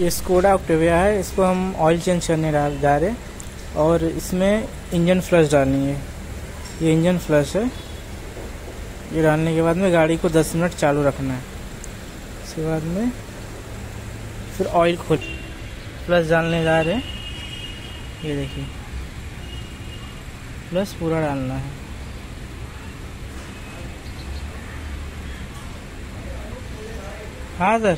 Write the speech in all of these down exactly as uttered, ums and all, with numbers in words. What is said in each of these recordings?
ये Skoda Octavia है, इसको हम ऑयल चेंज करने जा रहे हैं और इसमें इंजन फ्लश डालनी है। ये इंजन फ्लश है, ये डालने के बाद में गाड़ी को दस मिनट चालू रखना है। उसके बाद में फिर ऑयल खोल फ्लश डालने जा रहे हैं। ये देखिए फ्लश पूरा डालना है। हाँ सर,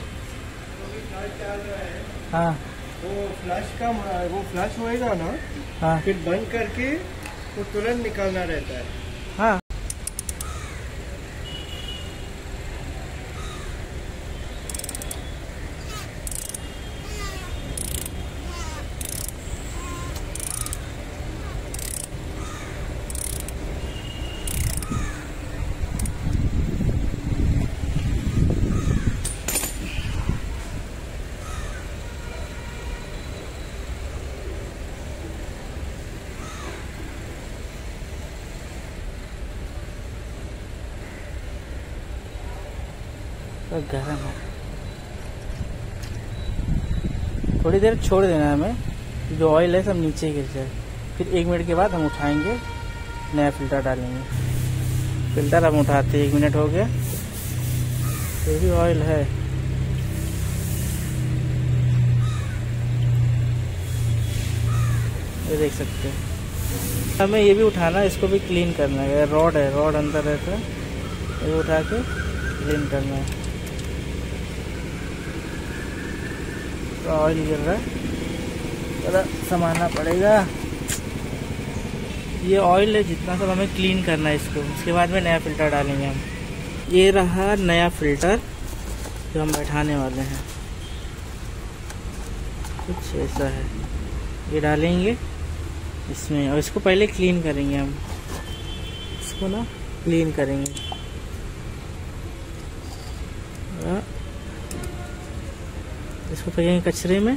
हाँ वो फ्लश का वो फ्लश होएगा ना, हाँ फिर बंद करके वो तुरंत निकालना रहता है। हाँ तो गरम है, थोड़ी देर छोड़ देना है हमें। जो ऑयल है सब नीचे गिर जाए। फिर एक मिनट के बाद हम उठाएंगे, नया फिल्टर डालेंगे। फिल्टर हम उठाते, एक मिनट हो गया, ये भी ऑयल है। ये देख सकते हैं। हमें ये भी उठाना है, इसको भी क्लीन करना है। रॉड है, रॉड अंदर रहता है, ये उठा के क्लीन करना है। ऑयल गिर रहा है, थोड़ा समाना पड़ेगा। ये ऑयल है जितना सब हमें क्लीन करना है इसको। उसके बाद में नया फ़िल्टर डालेंगे हम। ये रहा नया फ़िल्टर जो हम बैठाने वाले हैं, कुछ ऐसा है। ये डालेंगे इसमें और इसको पहले क्लीन करेंगे हम। इसको ना क्लीन करेंगे, इसको फेंकेंगे कचरे में।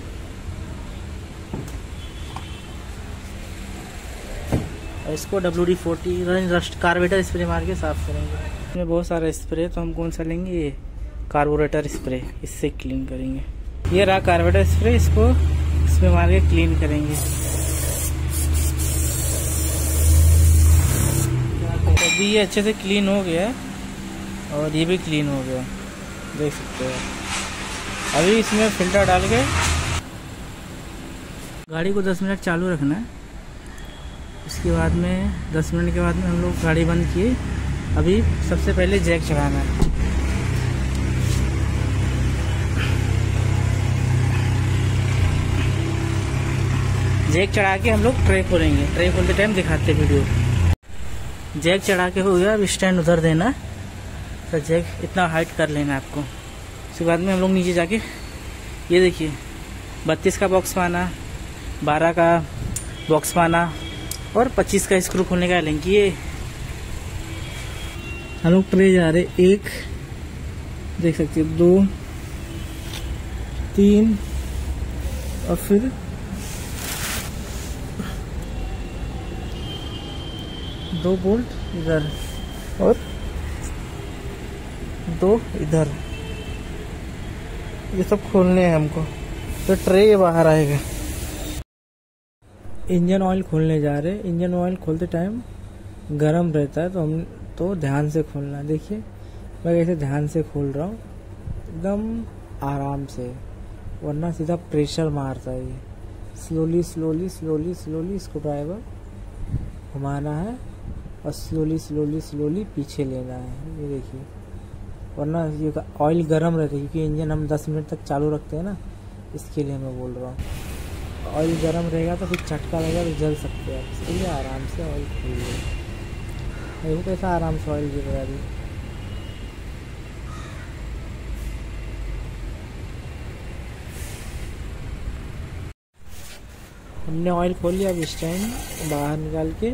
और इसको W D forty rust carburettor spray मार के साफ करेंगे। इसमें बहुत सारा स्प्रे, तो हम कौन सा लेंगे? ये कार्बोरेटर स्प्रे, इससे क्लीन करेंगे। ये रहा कार्बोरेटर स्प्रे, इसको इसमें मार के क्लीन करेंगे। अभी ये अच्छे से क्लीन हो गया और ये भी क्लीन हो गया, देख सकते हो। अभी इसमें फिल्टर डाल के गाड़ी को दस मिनट चालू रखना है। उसके बाद में दस मिनट के बाद में हम लोग गाड़ी बंद किए। अभी सबसे पहले जैक चढ़ाना है। जैक चढ़ा के हम लोग ट्रे खोलेंगे। ट्रे खोलते टाइम दिखाते वीडियो। जैक चढ़ा के हो गया, अब स्टैंड उधर देना। तो जैक इतना हाइट कर लेना है आपको। उसके बाद में हम लोग नीचे जाके ये देखिए बत्तीस का बॉक्स पाना, बारह का बॉक्स पाना और पच्चीस का स्क्रू खोलने का लिंक। ये हम लोग ट्रे जा रहे, एक देख सकते हो, दो, तीन और फिर दो बोल्ट इधर और दो इधर, ये सब खोलने हैं हमको। तो ट्रे ये बाहर आएगा। इंजन ऑयल खोलने जा रहे हैं। इंजन ऑयल खोलते टाइम गरम रहता है, तो हम तो ध्यान से खोलना। देखिए मैं कैसे ध्यान से खोल रहा हूँ, एकदम आराम से, वरना सीधा प्रेशर मारता है। ये slowly slowly slowly slowly screwdriver घुमाना है और स्लोली स्लोली स्लोली पीछे लेना है। ये देखिए, वरना ये ऑयल गर्म रहता है, क्योंकि इंजन हम दस मिनट तक चालू रखते हैं ना, इसके लिए मैं बोल रहा हूँ। ऑयल गर्म रहेगा तो फिर झटका लगेगा तो जल सकते हैं। इसके लिए आराम से ऑयल खोल लो। देखो कैसा आराम से ऑयल गिर रहा है अभी। हमने ऑयल खोल लिया। अब स्टैंड बाहर निकाल के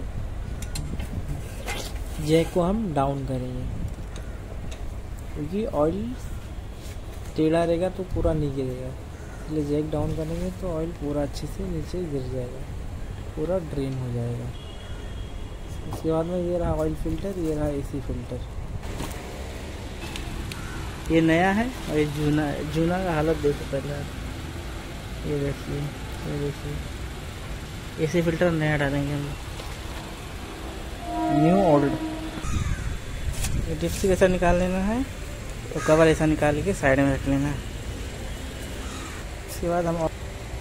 जैक को हम डाउन करेंगे, क्योंकि ऑयल टेढ़ा रहेगा तो पूरा नहीं गिरेगा। इसलिए जैक डाउन करेंगे तो ऑयल पूरा अच्छे से नीचे गिर जाएगा, पूरा ड्रेन हो जाएगा। उसके बाद में ये रहा ऑयल फिल्टर, ये रहा एसी फिल्टर। ये नया है और ये जूना है। जूना का हालत देखो पहले। ये देखिए, ये देखिए एसी फिल्टर नया डालेंगे हम, न्यू ओल्ड। ये डिप्सी कैसा निकाल लेना है, तो कवर ऐसा निकाल के साइड में रख लेना है। उसके बाद हम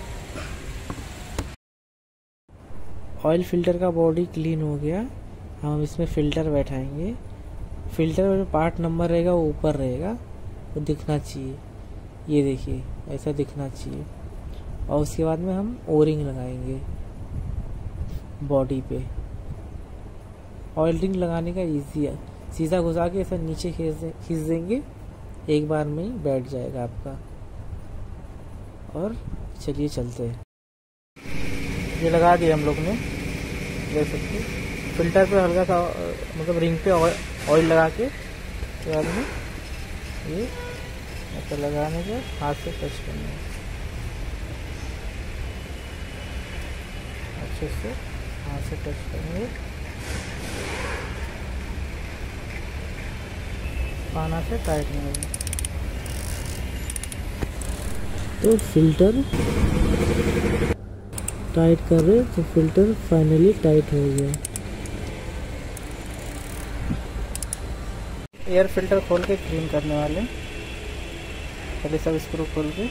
ऑयल फिल्टर का बॉडी क्लीन हो गया, हम इसमें फ़िल्टर बैठाएंगे। फ़िल्टर में जो पार्ट नंबर रहेगा वो ऊपर रहेगा, वो दिखना चाहिए, ये देखिए ऐसा दिखना चाहिए। और उसके बाद में हम ओरिंग लगाएंगे बॉडी पे। ऑयल रिंग लगाने का इजी है, सीधा घुसा के ऐसा नीचे खींच खींच देंगे, एक बार में ही बैठ जाएगा आपका। और चलिए चलते हैं। ये लगा दिया हम लोग ने, देख सकते हैं। फिल्टर पे हल्का सा मतलब रिंग पे ऑयल लगा के बाद में ये ऐसा लगाने के हाथ से टच करना है अच्छे से, हाथ से टच करेंगे, पाना से टाइट नहीं होगा। तो फिल्टर टाइट कर रहे, तो फिल्टर फाइनली टाइट हो गया। एयर फिल्टर खोल के क्लीन करने वाले, पहले सब स्क्रू खोल के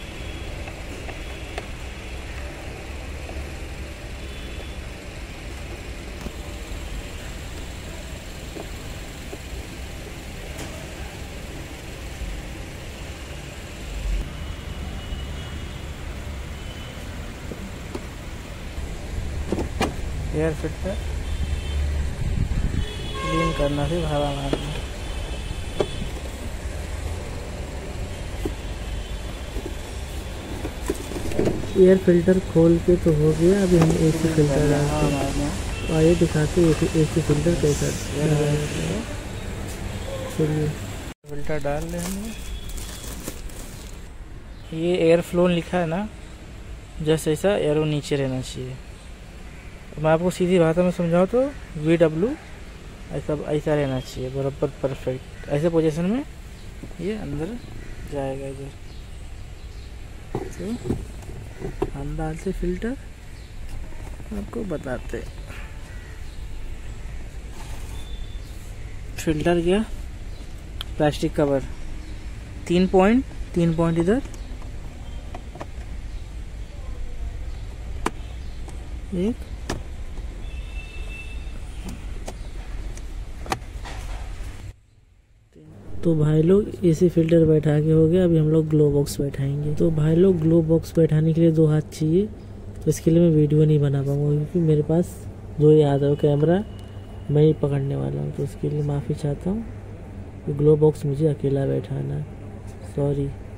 एयर फिल्टर क्लीन करना, फिर हवा मारना। एयर फिल्टर खोल के तो हो गया, अभी हम एसी फिल्टर डालते हैं। आइए दिखाते हैं एसी फिल्टर कैसा। चलिए फिल्टर डाल रहे हैं। ये एयर फ्लो लिखा है ना, जैसे ऐसा एरो नीचे रहना चाहिए। मैं आपको सीधी भाषा में समझाऊँ तो वी डब्ल्यू ऐसा ऐसा रहना चाहिए, बराबर परफेक्ट। ऐसे पोजीशन में ये अंदर जाएगा इधर। तो हम डालते फिल्टर, आपको बताते। फिल्टर गया, प्लास्टिक कवर तीन पॉइंट तीन पॉइंट इधर, एक तो भाई लोग एसी फिल्टर बैठा के हो गया। अभी हम लोग ग्लो बॉक्स बैठाएंगे। तो भाई लोग ग्लो बॉक्स बैठाने के लिए दो हाथ चाहिए, तो इसके लिए मैं वीडियो नहीं बना पाऊंगा क्योंकि मेरे पास दो ही हाथ है, कैमरा मैं ही पकड़ने वाला हूँ। तो उसके लिए माफ़ी चाहता हूँ, ग्लो बॉक्स मुझे अकेला बैठाना है, सॉरी।